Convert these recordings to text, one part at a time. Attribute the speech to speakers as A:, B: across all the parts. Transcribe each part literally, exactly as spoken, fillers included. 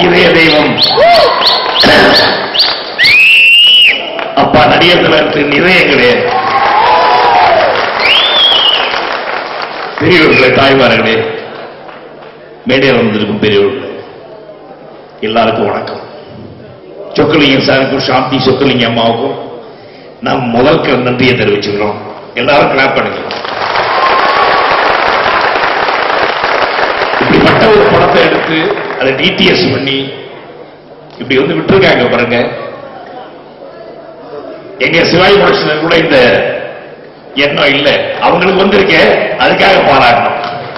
A: இதய தெய்வம் அப்பா நடிகர் தலைவருக்கு இதயங்களே, பெரியவர்களே, தாய்மார்களே, மேடையில் வந்திருக்கும் பெரியவர்களே, எல்லாருக்கும் வணக்கம். சொக்கலிங்கம் சாருக்கும் சாந்தி சொக்கலிங்க அம்மாவுக்கும் நாம் முதல்க்கு நன்றியை தெரிவிச்சுக்கிறோம். எல்லாரும் கிளாப் பண்ணுங்க. இப்படிப்பட்ட ஒரு படத்தை எடுத்து அதை டிடிஎஸ் பண்ணி இப்படி வந்து விட்டுருக்காங்க பாருங்க. எங்க சிவாஜி புரட்சினர் கூட இந்த எண்ணம் இல்லை, அவங்களுக்கு வந்திருக்க அதுக்காக பாராட்டணும்.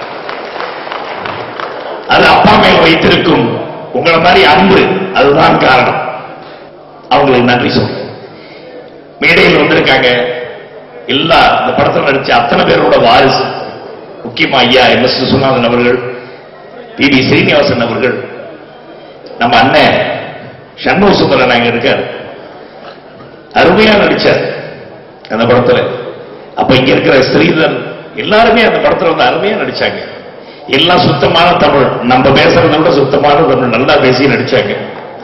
A: அது அப்பா மேல் வைத்திருக்கும் உங்களை மாதிரி அன்பு, அதுதான் காரணம். அவங்களுக்கு நன்றி சொல்றேன். மேடையில் வந்திருக்காங்க எல்லா இந்த படத்தில் நடிச்ச அத்தனை பேரோட வாரிசு, முக்கியமா ஐயா எம் எஸ் விஸ்வநாதன் அவர்கள், பி டி ஸ்ரீனிவாசன் அவர்கள், நம்ம அண்ணன் சண்முக சுந்தரன் அங்க இருக்கார், அருமையா நடிச்சார் அந்த படத்துல. அப்ப இங்க இருக்கிற ஸ்ரீதர் எல்லாருமே அந்த படத்துல வந்து அருமையா நடிச்சாங்க. எல்லாம் சுத்தமான தமிழ், நம்ம பேசுறதை விட சுத்தமான தமிழ் நல்லா பேசி நடிச்சாங்க.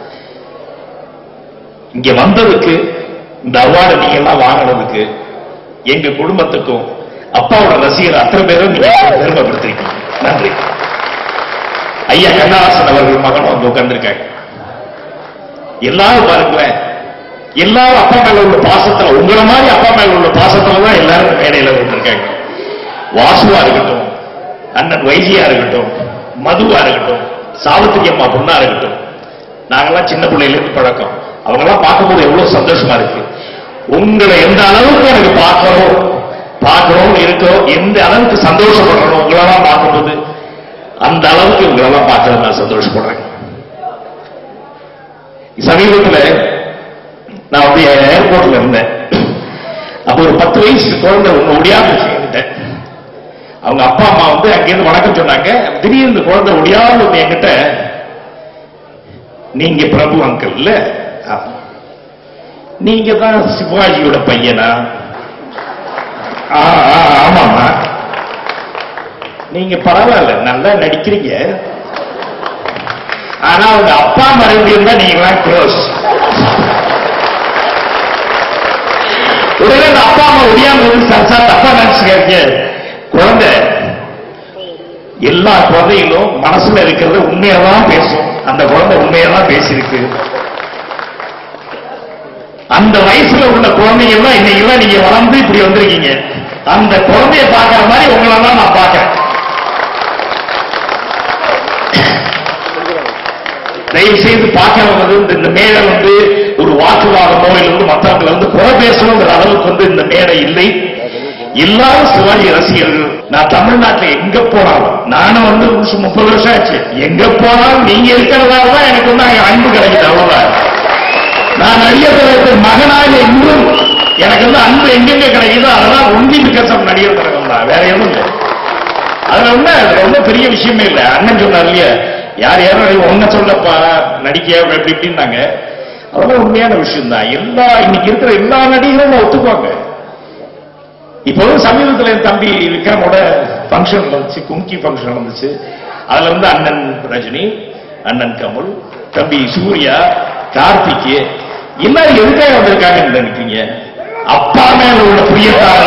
A: இங்க வந்ததுக்கு, இந்த அவார்டு நீங்க எல்லாம் வாங்கினதுக்கு எங்க குடும்பத்துக்கும் அப்பாவோட ரசிகர் அத்தனை பேரும் நீங்க பெருமைப்படுத்திருக்கீங்க. நன்றி. ஐயா கண்ணதாசன் அவர்கள் மகனும் வந்து உட்கார்ந்துருக்காங்க. எல்லாரும் பாருங்களேன், எல்லாரும் அப்பா மேல உள்ள பாசத்துல, உங்களை மாதிரி அப்பா மேல உள்ள பாசத்துல தான் எல்லாரும் மேடையில வந்திருக்காங்க. வாசுவா இருக்கட்டும், அண்ணன் வைஜியா இருக்கட்டும், மதுவா இருக்கட்டும், சாவித்திரி அம்மா பொண்ணா இருக்கட்டும், நாங்கெல்லாம் சின்ன பிள்ளையில இருந்து பழக்கம். அவங்க எல்லாம் பார்க்கும்போது எவ்வளவு சந்தோஷமா இருக்கு. உங்களை எந்த அளவுக்கு எனக்கு பார்க்கிறோம் பார்க்கிறோம் இருக்கிறோம், எந்த அளவுக்கு சந்தோஷப்படுறோம் உங்களெல்லாம் பார்க்கும்போது, அந்த அளவுக்கு உங்களெல்லாம் பார்க்கறது நான் சந்தோஷப்படுறேன். சமீபத்தில் நான் வந்து ஏர்போர்ட்ல இருந்தேன். அப்ப ஒரு பத்து வயசு குழந்தை ஒண்ணு ஒடியாம என்கிட்ட, அவங்க அப்பா அம்மா வந்து அங்கிருந்து வணக்கம் சொன்னாங்க. திடீர்னு குழந்தை ஒடியாம வந்து என்கிட்ட, நீங்க பிரபு அங்கிள் இல்ல, நீங்க தான் சிவாஜியோட பையனா? ஆமாமா. நீங்க பரவாயில்ல, நல்லா நடிக்கிறீங்க, ஆனா உங்க அப்பா மறுபடியும் தான் நீங்க க்ளோஸ். உடனே அப்பா அம்மா ஒடியாம சரசா தப்பா நினைச்சுக்க. குழந்தை எல்லா குழந்தைகளும் மனசுல இருக்கிறது உண்மையதான் பேசும். அந்த குழந்தை உண்மையதான் பேசியிருக்கு. அந்த வயசுல உள்ள குழந்தைகள் இன்னைக்கு நீங்க வளர்ந்து இப்படி வந்திருக்கீங்க. அந்த குழந்தைய பார்க்கிற மாதிரி உங்களெல்லாம் நான் பார்க்கிறேன். தயவு செய்து பார்க்கிறவங்க இந்த மேடை வந்து ஒரு வாக்குவாதமோ இல்லை மற்றவங்களை வந்து குறை பேசணுங்கிற அளவுக்கு வந்து இந்த மேடை இல்லை. எல்லாரும் சிவாஜி ரசிகர்கள். நான் தமிழ்நாட்டில் எங்க போனாலும், நானும் வந்து முப்பது வருஷம் ஆச்சு, எங்க போனாலும் நீங்க இருக்கிறதால தான் எனக்கு வந்து அங்க அன்பு கிடைக்குது. அவ்வளவுதான். நான் நடிகர் தலைவர் மகனாக இன்னும் எனக்கு வந்து அன்பு எங்கெங்க கிடைக்குதோ அதெல்லாம் ஒன்றி பிகாசம் நடிகர் தலைவர் தான், வேற எதுவும் இல்லை. அதுல வந்து ரொம்ப பெரிய விஷயமே இல்லை. அண்ணன் சொன்னார் இல்லையா, யார் யாரும் ஒன்ன சொல்லப்பா நடிக்க எப்படி இப்படின்னாங்க, அதெல்லாம் உண்மையான விஷயம் தான். எல்லா இன்னைக்கு இருக்கிற எல்லா நடிகரும் ஒத்துக்குவாங்க. இப்போ சமீபத்தில் என் தம்பி விக்ரமோட பங்கன் வந்துச்சு, கும்கி பங்கன் வந்துச்சு. அதுல வந்து அண்ணன் ரஜினி, அண்ணன் கமல், தம்பி சூர்யா, கார்த்திக் எல்லாரும் எதுக்காக வந்திருக்காங்கன்னு நினைக்கிறீங்க? அப்பா மேல உள்ள பிரியத்தால.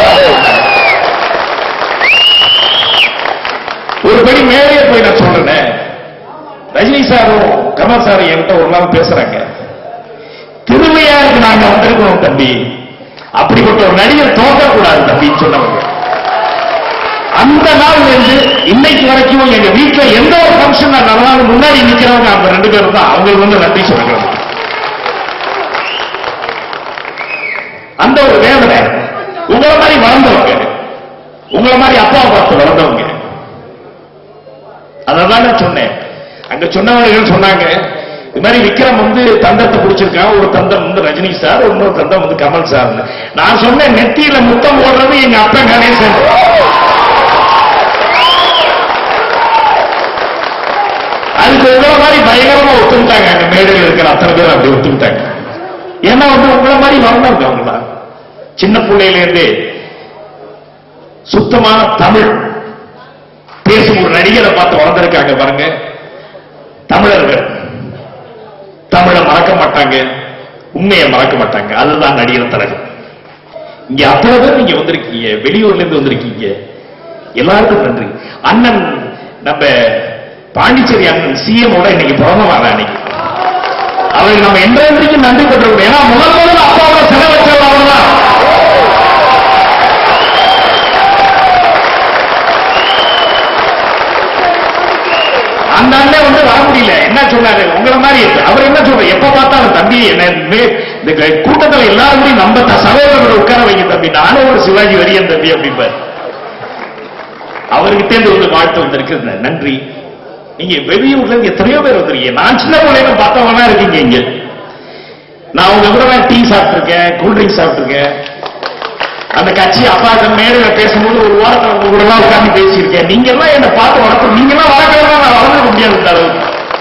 A: ஒரு படி மேலே போய் நான் சொல்றேன், ரஜினி சாரும் கமல் சாரும் என்கிட்ட ஒரு நாள் பேசுறாங்க, திருவையாருக்கு நாங்க வந்திருக்கோம் தம்பி, அப்படிப்பட்ட ஒரு நடிகர் தோக்கக்கூடாது தம்பின்னு சொன்னவங்க. அந்த நாள் வந்து இன்னைக்கு வரைக்கும் எங்க வீட்டுல எந்த ஒரு பங்கன் நடந்தாலும் முன்னாடி நிக்கிறவங்க அந்த ரெண்டு பேரும் தான். அவங்களுக்கு வந்து நன்றி சொல்லுங்க. அந்த ஒரு வேதனை உங்களை மாதிரி வளர்ந்தவங்க, உங்களை மாதிரி அப்பாவை பார்த்து வளர்ந்தவங்க. அதான் சொன்னேன். அங்க சொன்னவர்கள் சொன்னாங்க, இது மாதிரி விக்ரம் வந்து தந்தத்தை பிடிச்சிருக்கான், ஒரு தந்தம் வந்து ரஜினி சார், இன்னொரு தந்தம் வந்து கமல் சார். நான் சொன்னேன், நெத்தியில முத்தம் போடுறது எங்க அப்பா கணேசன். அதுக்கு உங்களை மாதிரி பயங்கரமா ஒத்துக்கிட்டாங்க. அங்க மேடையில் இருக்கிற அத்தனை பேர் அப்படி ஒத்துக்கிட்டாங்க. ஏன்னா வந்து உங்களை மாதிரி வளர்ந்தவங்க அவங்களா, சின்ன பிள்ளையில இருந்தே சுத்தமான தமிழ் பேசும் ஒரு நடிகரை பார்த்து வளர்ந்திருக்காங்க பாருங்க. தமிழர்கள் மறக்க மாட்டாங்க, உண்மையை மறக்க மாட்டாங்க. அதுதான் நடிகர் தலைவர். இங்க அத்தனை பேர் நீங்க வந்திருக்கீங்க, வெளியூர்ல இருந்து வந்திருக்கீங்க, எல்லாருக்கும் நன்றி. அண்ணன் நம்ம பாண்டிச்சேரி அண்ணன் சிஎம் ஓட இன்னைக்கு பிறந்த நாள். அன்னைக்கு அவருக்கு நம்ம என்றைக்கு நன்றி பெற்றோம். ஏன்னா முதல் முதல்ல அப்பாவோட செலவச்சவர் அவர்தான். அந்த அண்ணன் வந்து வர முடியல. என்ன சொன்னாரு, உங்களை மாதிரி அவர் என்ன சொல்ற, எப்ப பார்த்தாலும் தம்பி என்ன இந்த கூட்டத்தில் எல்லாரும் நம்ம சகோதரர்கள் உட்கார வைக்க தம்பி, நானும் ஒரு சிவாஜி வரியன் தம்பி அப்படிம்பார். அவர்கிட்ட இருந்து வந்து வாழ்த்து வந்திருக்கு. நன்றி. நீங்க வெளியூர்ல எத்தனையோ பேர் வந்திருக்கீங்க. நான் சின்ன பிள்ளைங்க பார்த்தவங்க இருக்கீங்க இங்க. நான் உங்க கூட டீ சாப்பிட்டுருக்கேன், கூல்ட்ரிங்க் சாப்பிட்டுருக்கேன். அந்த கட்சி அப்பா மேடையில பேசும்போது ஒரு வாரத்தில் உங்க கூட எல்லாம் உட்கார்ந்து பேசியிருக்கேன். நீங்க எல்லாம் என்ன பார்த்து வளர்த்து, நீங்க எல்லாம் வளர்க்கலாம், நான் வளர்ந்துக்க முடியாது அளவுக்கு.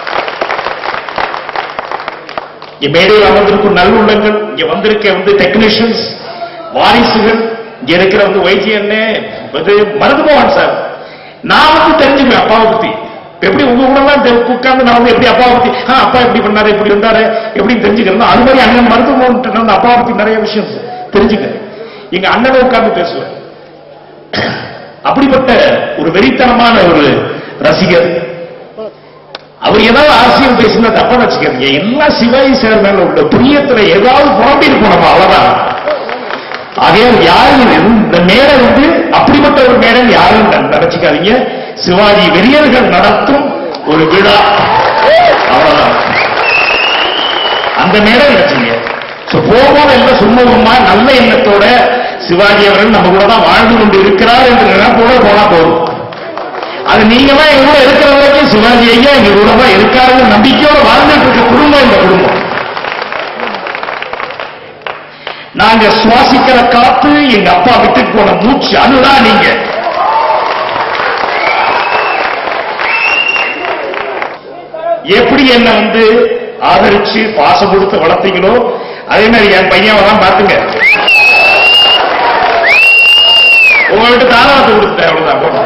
A: இங்க மேடையில் அமர்ந்திருக்கும் நல்லுள்ளங்கள், இங்க வந்திருக்க வந்து டெக்னீஷியன்ஸ், வாரிசுகள், இங்க இருக்கிற வந்து வைத்தியன் வந்து மருதுமோகன் சார். நான் வந்து தெரிஞ்சுக்குவேன் அப்பாவை பத்தி. எப்படி உங்க கூட எல்லாம் உட்கார்ந்து நான் வந்து எப்படி அப்பாவை பத்தி, அப்பா எப்படி பண்ணாரு, எப்படி வந்தாரு, எப்படின்னு தெரிஞ்சுக்கிறேன். அது மாதிரி அண்ணன் மருதுமோகன் அப்பாவை பத்தி நிறைய விஷயம் தெரிஞ்சுக்கிறேன். எங்க அண்ணனை உட்கார்ந்து பேசுவேன். அப்படிப்பட்ட ஒரு வெறித்தனமான ஒரு ரசிகர். அவர் ஏதாவது அரசியல் பேசினா தப்பா வச்சுக்கிறீங்க. எல்லா சிவாஜி சார் மேல உள்ள பிரியத்துல ஏதாவது புறம்பி இருக்கும் நம்ம, அவ்வளவுதான். அதே யாரும் இந்த மேடை வந்து அப்படிப்பட்ட ஒரு மேடை யாரும் நினைச்சுக்காதீங்க. சிவாஜி வெறியர்கள் நடத்தும் ஒரு விழா, அவ்வளவுதான். அந்த மேடை நினைச்சீங்க. போகும் எல்லாம் சுமூகமா நல்ல எண்ணத்தோட சிவாஜி அவர்கள் நம்ம கூட தான் வாழ்ந்து கொண்டு இருக்கிறார் என்று நினைப்போட போனா போதும். அது நீங்க தான் எங்க கூட இருக்கிற வரைக்கும் சிவாஜி ஐயா எங்க கூட தான் இருக்காருன்னு நம்பிக்கையோட வாழ்ந்துட்டு இருக்க குடும்பம் இந்த குடும்பம். நாங்க சுவாசிக்கிற காத்து எங்க அப்பா விட்டுட்டு போன மூச்சு, அதுதான் நீங்க. எப்படி என்ன வந்து ஆதரிச்சு பாசம் கொடுத்து வளர்த்தீங்களோ அதே மாதிரி என் பையன் பாத்துங்க. உங்கள்கிட்ட தாராளத்தை கொடுத்தேன், அவ்வளவுதான்.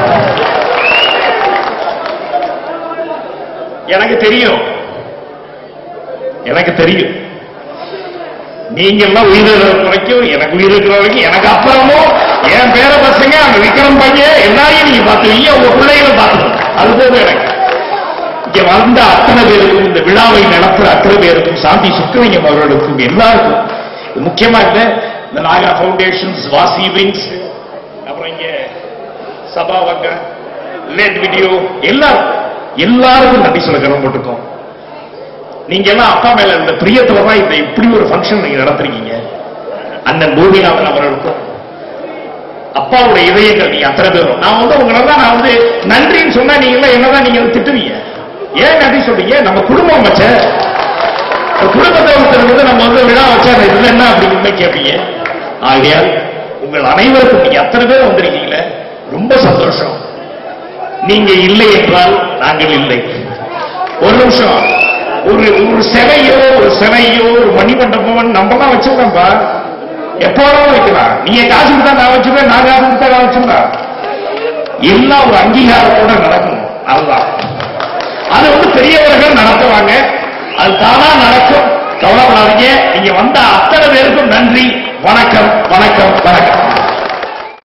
A: எனக்கு தெரியும், எனக்கு தெரியும் நீங்க எல்லாம் உயிர் இருக்கிற வரைக்கும், எனக்கு உயிர் இருக்கிற வரைக்கும், எனக்கு அப்புறமும் என் பேர பசங்க அந்த விக்ரம் பையன் எல்லாரையும் நீங்க பாத்துவீங்க, உங்க பிள்ளைகளும் பாத்துக்கணும். அது போது எனக்கு இங்க வந்த அத்தனை பேருக்கும், இந்த விழாவை நடத்துற அத்தனை பேருக்கும், சாந்தி சுக்கலிங்கம் அவர்களுக்கும் எல்லாருக்கும், முக்கியமா இந்த நாகா பவுண்டேஷன்ஸ், வாசி விங்ஸ், அப்புறம் இங்க சபாவங்க, லேட் வீடியோ, எல்லாரும் எல்லாருக்கும் நன்றி சொல்ல கடமைப்பட்டிருக்கோம். நீங்க எல்லாம் அப்பா மேல இந்த பிரியத்துல தான் இந்த இப்படி ஒரு ஃபங்க்ஷன் நீங்க நடத்துறீங்க. அண்ணன் பூமிநாதன் அவர்களுக்கும் அப்பாவுடைய இதயங்கள் நீங்க அத்தனை பேரும். நான் வந்து உங்களெல்லாம் நான் வந்து நன்றின்னு சொன்னா நீங்க எல்லாம் என்னதான் நீங்க திட்டுவீங்க. ஏன் நன்றி சொல்றீங்க? நம்ம குடும்பம் வச்ச குடும்பத்தை வந்து நம்ம வந்து விழா வச்சா இதுல என்ன அப்படின்னு கேட்பீங்க. ஆகையால் உங்கள் அனைவருக்கும் நீங்க அத்தனை பேர் வந்திருக்கீங்களே, ரொம்ப சந்தோஷம். நீங்க இல்லை என்றால் நாங்கள் இல்லை. ஒரு நிமிஷம், ஒரு ஒரு சிலையோ ஒரு சிலையோ ஒரு மணிமண்டபம் நம்மலாம் வச்சிருக்கோம்பா, எப்போதும் வைக்கலாம். நீங்க காசு கொடுத்தா நான் வச்சுப்பேன், நான் காசு கொடுத்தா நான் வச்சுக்கலாம். எல்லாம் ஒரு அங்கீகாரத்தோட நடக்கணும். அதுதான் அது வந்து பெரியவர்கள் நடத்துவாங்க, அது தானா நடக்கும். கவலைப்படாதீங்க. நீங்க வந்த அத்தனை பேருக்கும் நன்றி. வணக்கம், வணக்கம், வணக்கம்.